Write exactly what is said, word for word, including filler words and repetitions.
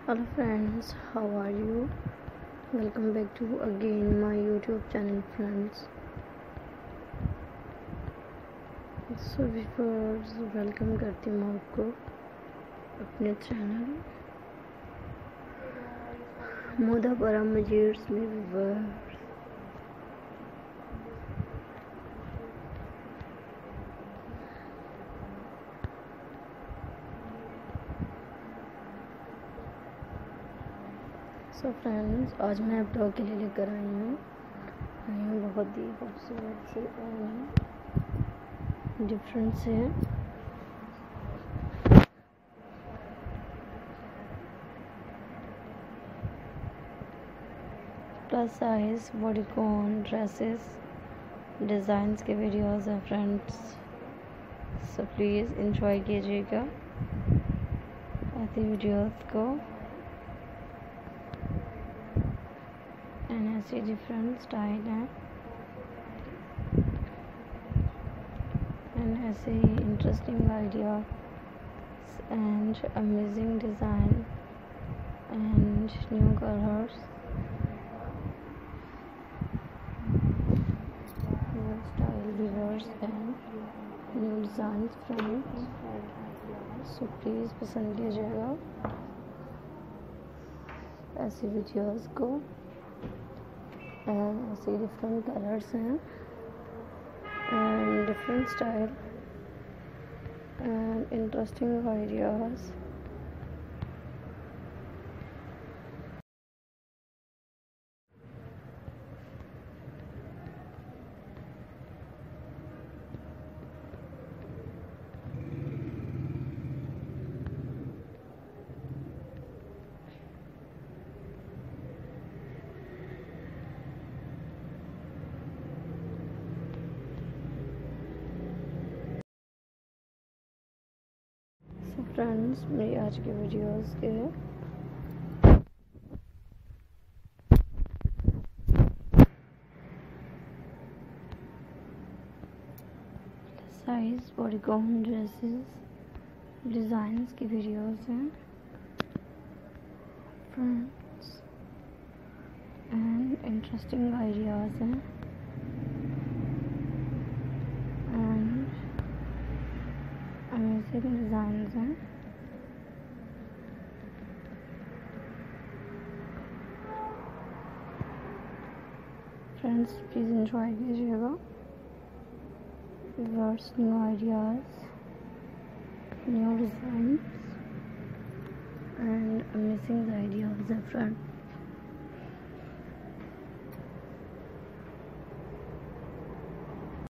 Hello friends, how are you? Welcome back to again my YouTube channel friends. So before welcome करती हूँ आपको अपने channel मोदापरा मजीर्स में viewers. So friends, आज मैं आप लोगों के लिए लेकर आई हूँ आई हूँ बहुत ही खूबसूरत से और डिफरेंट से plus size bodycon dresses designs के वीडियोस हैं फ्रेंड्स. सो प्लीज़ एंजॉय कीजिएगा ऐसी वीडियोस को एंड ऐसे डिफरेंट स्टाइल हैं एंड ऐसे ही interesting ideas and amazing design and new colours new style weavers and new design friends. So please पसंद कीजिएगा ऐसी वीडियोस को. एंड ऐसे डिफरेंट कलर्स हैं and different style and interesting ideas. So friends, मेरी आज की वीडियोस के साइज बॉडीकॉन ड्रेसेस डिज़ाइंस की वीडियोस हैं फ्रेंड्स एंड इंटरेस्टिंग आइडियाज़ हैं एंड अमेजिंग डिज़ाइंस हैं. फ्रेंड्स प्लीज़ एंजॉय कीजिएगा viewers. New ideas new designs and amazing ideas हैं फ्रेंड्स.